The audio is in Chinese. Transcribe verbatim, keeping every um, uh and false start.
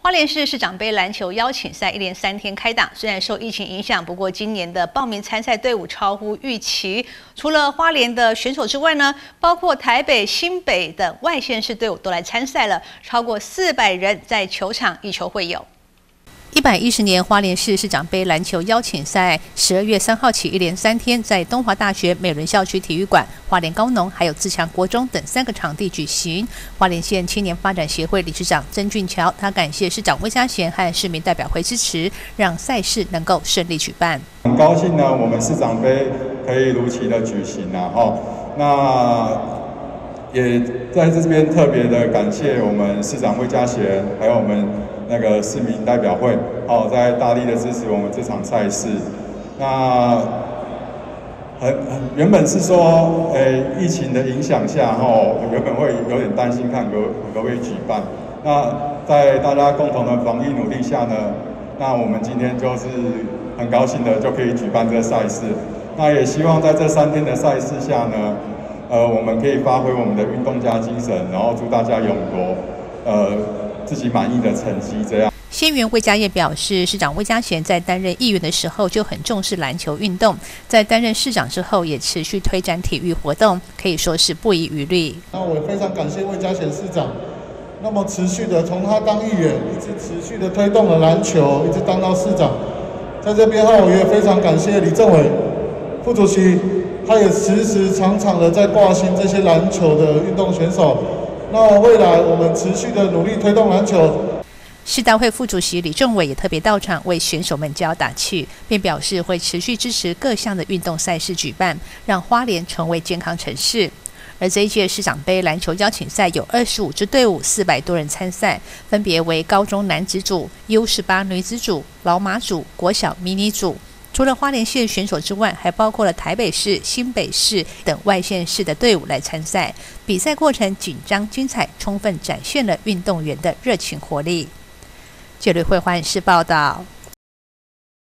花莲市市长杯篮球邀请赛一连三天开打，虽然受疫情影响，不过今年的报名参赛队伍超乎预期。除了花莲的选手之外呢，包括台北、新北等外县市队伍都来参赛了，超过四百人在球场一球会友。一百一十年花莲市市长杯篮球邀请赛，十二月三号起一连三天，在东华大学美伦校区体育馆、花莲高农还有自强国中等三个场地举行。花莲县青年发展协会理事长曾俊桥，他感谢市长魏家贤和市民代表会支持，让赛事能够顺利举办。 很高兴呢，我们市长杯可以如期的举行啊！哦，那也在这边特别的感谢我们市长魏家贤，还有我们那个市民代表会，哦，在大力的支持我们这场赛事。那很很原本是说，诶，疫情的影响下，哦，原本会有点担心看可可不可以举办。那在大家共同的防疫努力下呢，那我们今天就是很高兴的就可以举办这个赛事。那也希望在这三天的赛事下呢，呃，我们可以发挥我们的运动家精神，然后祝大家勇夺，呃。自己满意的成绩，这样。 县员魏家业表示，市长魏家贤在担任议员的时候就很重视篮球运动，在担任市长之后也持续推展体育活动，可以说是不遗余力。 那我也非常感谢魏家贤市长，那么持续的从他当议员，一直持续的推动了篮球，一直当到市长。在这边后，我也非常感谢李政委副主席，他也时时常常的在挂心这些篮球的运动选手。那未来我们持续的努力推动篮球。 市大会副主席李政委也特别到场为选手们加油打气，并表示会持续支持各项的运动赛事举办，让花莲成为健康城市。而这一届市长杯篮球邀请赛有二十五支队伍，四百多人参赛，分别为高中男子组、U 十八 女子组、老马组、国小迷你组。除了花莲县选手之外，还包括了台北市、新北市等外县市的队伍来参赛。比赛过程紧张精彩，充分展现了运动员的热情活力。记者会花莲市报道。